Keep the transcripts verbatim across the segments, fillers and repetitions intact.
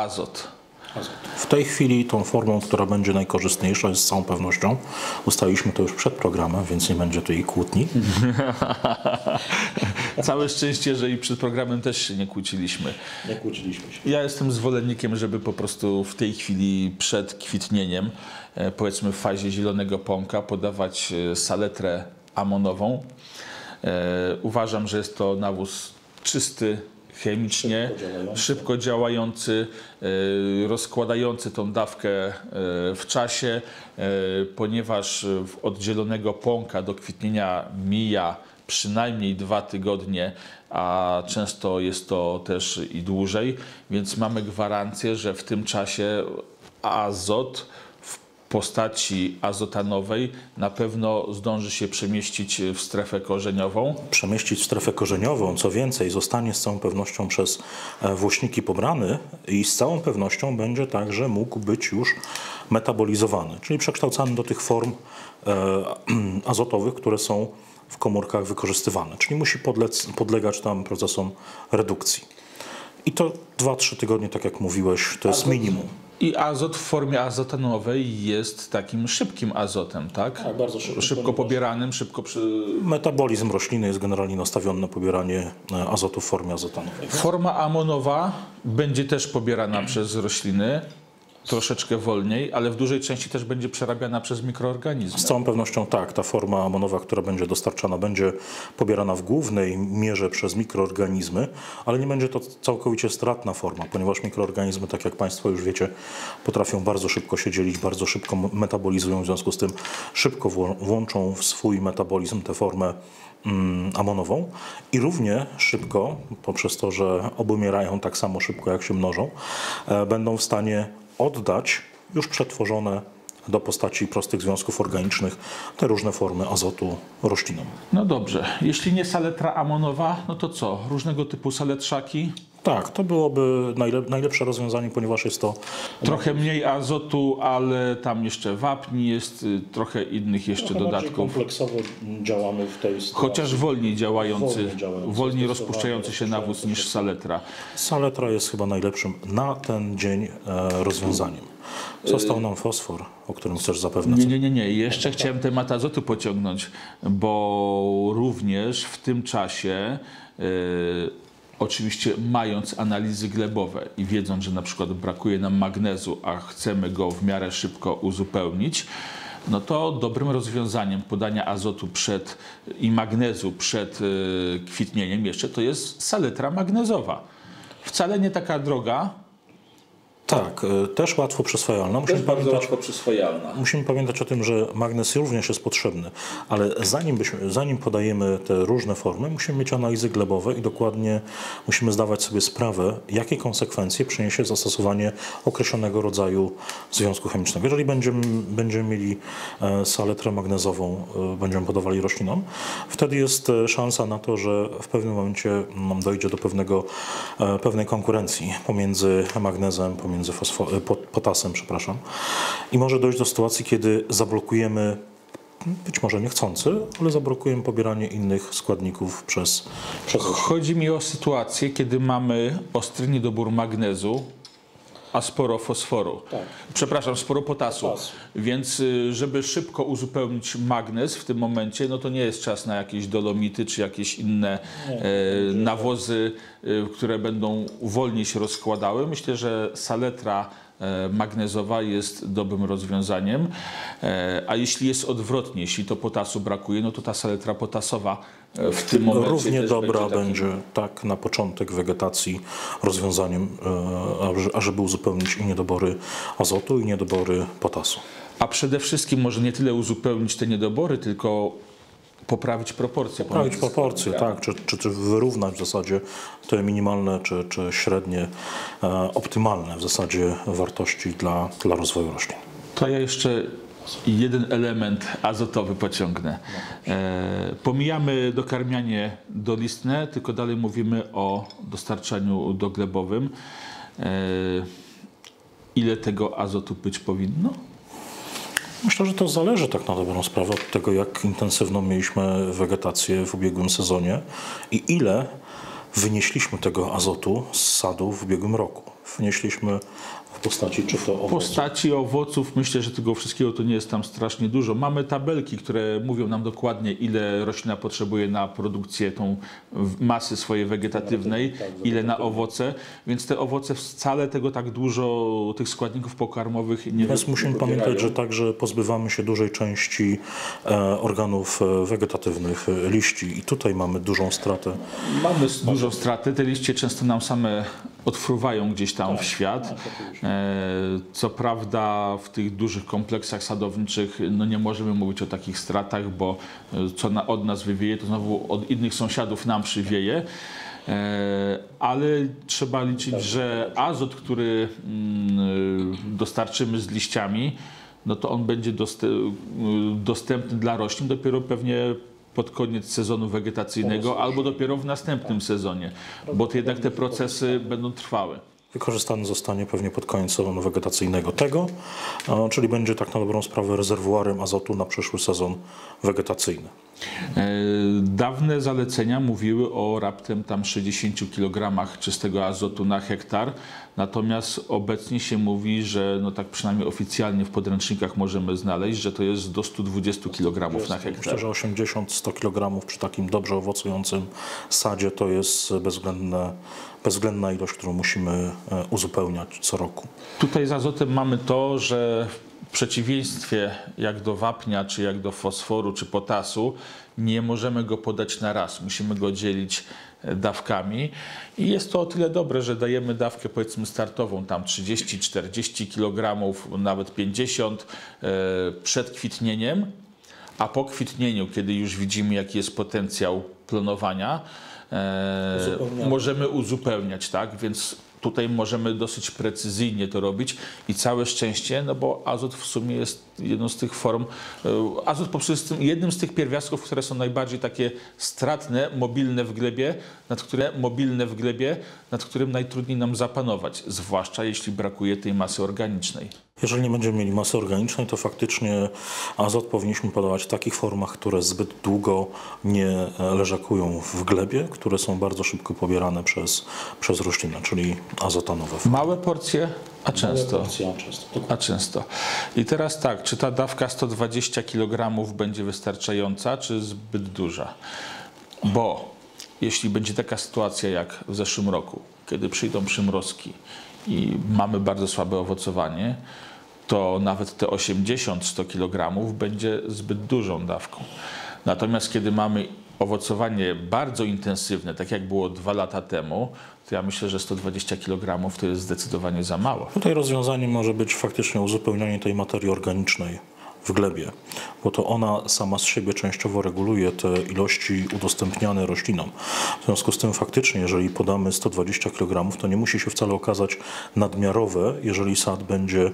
azot. W tej chwili tą formą, która będzie najkorzystniejsza, jest z całą pewnością. Ustaliliśmy to już przed programem, więc nie będzie tu jej kłótni. Całe szczęście, że i przed programem też się nie kłóciliśmy. Nie kłóciliśmy się. Ja jestem zwolennikiem, żeby po prostu w tej chwili przed kwitnieniem, powiedzmy w fazie zielonego pąka, podawać saletrę amonową. Uważam, że jest to nawóz czysty, chemicznie, szybko działający, szybko działający rozkładający tą dawkę w czasie, ponieważ od zielonego pąka do kwitnienia mija przynajmniej dwa tygodnie, a często jest to też i dłużej, więc mamy gwarancję, że w tym czasie azot w postaci azotanowej na pewno zdąży się przemieścić w strefę korzeniową. Przemieścić w strefę korzeniową, co więcej, zostanie z całą pewnością przez włośniki pobrany i z całą pewnością będzie także mógł być już metabolizowany, czyli przekształcany do tych form azotowych, które są w komórkach wykorzystywane, czyli musi podlec, podlegać tam procesom redukcji. I to dwa trzy tygodnie, tak jak mówiłeś, to jest Azot. minimum. I azot w formie azotanowej jest takim szybkim azotem, tak? Tak, bardzo szybko. Szybko pobieranym, szybko przy... Metabolizm rośliny jest generalnie nastawiony na pobieranie azotu w formie azotanowej. Forma amonowa będzie też pobierana przez rośliny, troszeczkę wolniej, ale w dużej części też będzie przerabiana przez mikroorganizmy. Z całą pewnością tak, ta forma amonowa, która będzie dostarczana, będzie pobierana w głównej mierze przez mikroorganizmy, ale nie będzie to całkowicie stratna forma, ponieważ mikroorganizmy, tak jak Państwo już wiecie, potrafią bardzo szybko się dzielić, bardzo szybko metabolizują, w związku z tym szybko włączą w swój metabolizm tę formę mm, amonową i równie szybko, poprzez to, że obumierają tak samo szybko, jak się mnożą, e, będą w stanie oddać już przetworzone do postaci prostych związków organicznych te różne formy azotu roślinom. No dobrze, jeśli nie saletra amonowa, no to co? Różnego typu saletrzaki? Tak, to byłoby najlep najlepsze rozwiązanie, ponieważ jest to... Trochę mniej azotu, ale tam jeszcze wapń jest, trochę innych jeszcze trochę dodatków. kompleksowo działamy w tej sytuacji. Chociaż wolniej działający, wolniej, działający, wolniej rozpuszczający się nawóz niż saletra. Saletra jest chyba najlepszym na ten dzień e, rozwiązaniem. Został nam fosfor, o którym chcesz zapewne... Nie, nie, nie, nie. Jeszcze chciałem temat azotu pociągnąć, bo również w tym czasie e, oczywiście mając analizy glebowe i wiedząc, że na przykład brakuje nam magnezu, a chcemy go w miarę szybko uzupełnić, no to dobrym rozwiązaniem podania azotu przed, i magnezu przed y, kwitnieniem jeszcze to jest saletra magnezowa. Wcale nie taka droga. Tak, też łatwo przyswajalna. Musimy Też bardzo pamiętać, łatwo przyswajalna. Musimy pamiętać o tym, że magnez również jest potrzebny, ale zanim, byśmy, zanim podajemy te różne formy, musimy mieć analizy glebowe i dokładnie musimy zdawać sobie sprawę, jakie konsekwencje przyniesie zastosowanie określonego rodzaju związku chemicznego. Jeżeli będziemy, będziemy mieli saletrę magnezową, będziemy podawali roślinom, wtedy jest szansa na to, że w pewnym momencie dojdzie do pewnego, pewnej konkurencji pomiędzy magnezem, pomiędzy między potasem, przepraszam. I może dojść do sytuacji, kiedy zablokujemy, być może niechcący, ale zablokujemy pobieranie innych składników przez... przez... Chodzi mi o sytuację, kiedy mamy ostry niedobór magnezu, a sporo fosforu. Tak. Przepraszam, sporo potasu. Potas. Więc żeby szybko uzupełnić magnez w tym momencie, no to nie jest czas na jakieś dolomity czy jakieś inne nie, e, nawozy, e, które będą wolniej się rozkładały. Myślę, że saletra e, magnezowa jest dobrym rozwiązaniem. E, a jeśli jest odwrotnie, jeśli to potasu brakuje, no to ta saletra potasowa e, w tym momencie równie też dobra będzie, będzie tak na początek wegetacji rozwiązaniem, e, ażeby uzupełnić i niedobory azotu, i niedobory potasu. A przede wszystkim może nie tyle uzupełnić te niedobory, tylko poprawić proporcje. Poprawić proporcje, tak, czy, czy, czy wyrównać w zasadzie te minimalne, czy, czy średnie, e, optymalne w zasadzie wartości dla, dla rozwoju roślin. To ja jeszcze jeden element azotowy pociągnę. E, pomijamy dokarmianie dolistne, tylko dalej mówimy o dostarczaniu doglebowym. E, ile tego azotu być powinno? Myślę, że to zależy tak na dobrą sprawę od tego, jak intensywną mieliśmy wegetację w ubiegłym sezonie i ile wynieśliśmy tego azotu z sadu w ubiegłym roku. wnieśliśmy w postaci czy to owoców. W postaci owoców myślę, że tego wszystkiego to nie jest tam strasznie dużo. Mamy tabelki, które mówią nam dokładnie, ile roślina potrzebuje na produkcję tą masy swojej wegetatywnej, ile na owoce, więc te owoce wcale tego tak dużo, tych składników pokarmowych nie wybierają. Więc musimy pamiętać, że także pozbywamy się dużej części e, organów wegetatywnych, liści i tutaj mamy dużą stratę. Mamy dużą stratę, te liście często nam same odfruwają gdzieś tam tak, w świat. Tak, Co prawda w tych dużych kompleksach sadowniczych no nie możemy mówić o takich stratach, bo co na, od nas wywieje, to znowu od innych sąsiadów nam przywieje. Ale trzeba liczyć, że azot, który dostarczymy z liściami, no to on będzie dostępny dla roślin dopiero pewnie pod koniec sezonu wegetacyjnego albo dopiero w następnym sezonie, bo to jednak te procesy będą trwały. Wykorzystany zostanie pewnie pod koniec sezonu wegetacyjnego tego, czyli będzie tak na dobrą sprawę rezerwuarem azotu na przyszły sezon wegetacyjny. Dawne zalecenia mówiły o raptem tam sześćdziesięciu kilogramach czystego azotu na hektar, natomiast obecnie się mówi, że no tak przynajmniej oficjalnie w podręcznikach możemy znaleźć, że to jest do stu dwudziestu kilogramów na hektar. Myślę, że osiemdziesiąt do stu kilogramów przy takim dobrze owocującym sadzie to jest bezwzględne, bezwzględna ilość, którą musimy uzupełniać co roku. Tutaj z azotem mamy to, że w przeciwieństwie jak do wapnia, czy jak do fosforu, czy potasu, nie możemy go podać na raz. Musimy go dzielić dawkami i jest to o tyle dobre, że dajemy dawkę powiedzmy startową, tam trzydzieści czterdzieści kilogramów, nawet pięćdziesiąt przed kwitnieniem, a po kwitnieniu, kiedy już widzimy jaki jest potencjał planowania, możemy uzupełniać, tak? Więc tutaj możemy dosyć precyzyjnie to robić i całe szczęście, no bo azot w sumie jest jedną z tych form, azot po prostu jest jednym z tych pierwiastków, które są najbardziej takie stratne, mobilne w glebie, nad które, mobilne w glebie, nad którym najtrudniej nam zapanować, zwłaszcza jeśli brakuje tej masy organicznej. Jeżeli nie będziemy mieli masy organicznej, to faktycznie azot powinniśmy podawać w takich formach, które zbyt długo nie leżakują w glebie, które są bardzo szybko pobierane przez, przez roślinę, czyli azotanowe. Małe porcje, a często. Małe porcje, a często. A często. I teraz tak, czy ta dawka sto dwadzieścia kilogramów będzie wystarczająca, czy zbyt duża? Bo jeśli będzie taka sytuacja jak w zeszłym roku, kiedy przyjdą przymrozki i mamy bardzo słabe owocowanie, to nawet te osiemdziesiąt do stu kilogramów będzie zbyt dużą dawką. Natomiast kiedy mamy owocowanie bardzo intensywne, tak jak było dwa lata temu, to ja myślę, że sto dwadzieścia kilogramów to jest zdecydowanie za mało. Tutaj rozwiązaniem może być faktycznie uzupełnianie tej materii organicznej w glebie, bo to ona sama z siebie częściowo reguluje te ilości udostępniane roślinom. W związku z tym faktycznie, jeżeli podamy sto dwadzieścia kilogramów, to nie musi się wcale okazać nadmiarowe, jeżeli sad będzie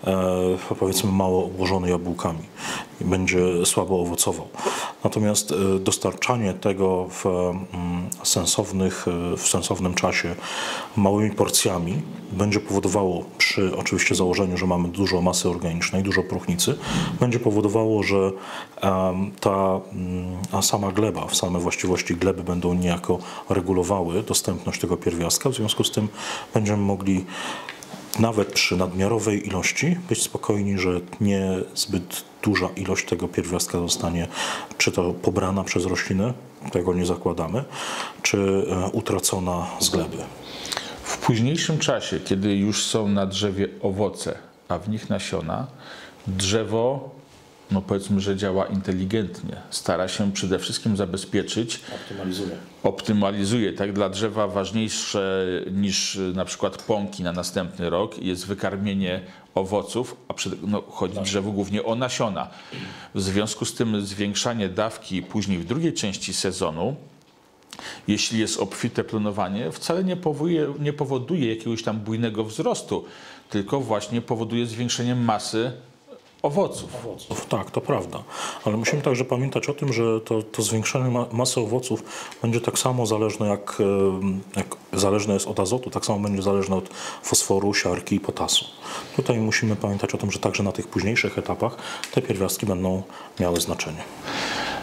e, powiedzmy mało obłożony jabłkami i będzie słabo owocował. Natomiast e, dostarczanie tego w, mm, sensownych, w sensownym czasie małymi porcjami będzie powodowało, przy oczywiście założeniu, że mamy dużo masy organicznej, dużo próchnicy, będzie powodowało, że um, ta um, sama gleba, same właściwości gleby będą niejako regulowały dostępność tego pierwiastka. W związku z tym będziemy mogli nawet przy nadmiarowej ilości być spokojni, że nie zbyt duża ilość tego pierwiastka zostanie czy to pobrana przez roślinę, tego nie zakładamy, czy e, utracona z gleby. W późniejszym czasie, kiedy już są na drzewie owoce, a w nich nasiona, drzewo, no powiedzmy, że działa inteligentnie. Stara się przede wszystkim zabezpieczyć. Optymalizuje. Optymalizuje. Tak, dla drzewa ważniejsze niż na przykład pąki na następny rok jest wykarmienie owoców, a przed, no, chodzi tak. drzewu głównie o nasiona. W związku z tym zwiększanie dawki później w drugiej części sezonu, jeśli jest obfite planowanie, wcale nie powoduje, nie powoduje jakiegoś tam bujnego wzrostu, tylko właśnie powoduje zwiększenie masy owoców. owoców. Tak, to prawda. Ale musimy także pamiętać o tym, że to, to zwiększenie ma masy owoców będzie tak samo zależne jak, jak zależne jest od azotu, tak samo będzie zależne od fosforu, siarki i potasu. Tutaj musimy pamiętać o tym, że także na tych późniejszych etapach te pierwiastki będą miały znaczenie.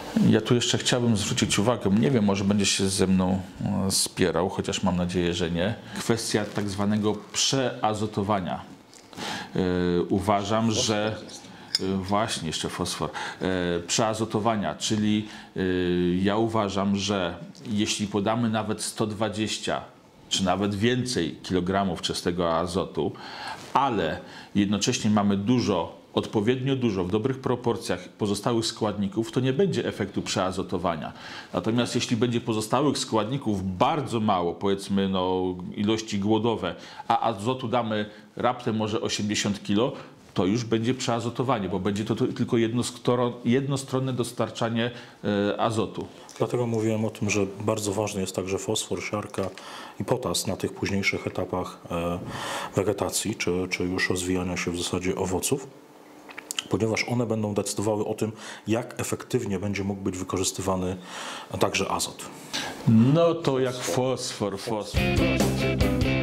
Ja tu jeszcze chciałbym zwrócić uwagę, nie wiem, może będzie się ze mną e, spierał, chociaż mam nadzieję, że nie. Kwestia tak zwanego przeazotowania. E, uważam, że e, właśnie jeszcze fosfor. E, przeazotowania, czyli e, ja uważam, że jeśli podamy nawet sto dwadzieścia czy nawet więcej kilogramów czystego azotu, ale jednocześnie mamy dużo, odpowiednio dużo, w dobrych proporcjach pozostałych składników, to nie będzie efektu przeazotowania. Natomiast jeśli będzie pozostałych składników bardzo mało, powiedzmy no, ilości głodowe, a azotu damy raptem może osiemdziesiąt kilo, to już będzie przeazotowanie, bo będzie to tylko jednostronne dostarczanie e, azotu. Dlatego mówiłem o tym, że bardzo ważny jest także fosfor, siarka i potas na tych późniejszych etapach e, wegetacji, czy, czy już rozwijania się w zasadzie owoców, ponieważ one będą decydowały o tym, jak efektywnie będzie mógł być wykorzystywany także azot. No to jak fosfor, fosfor.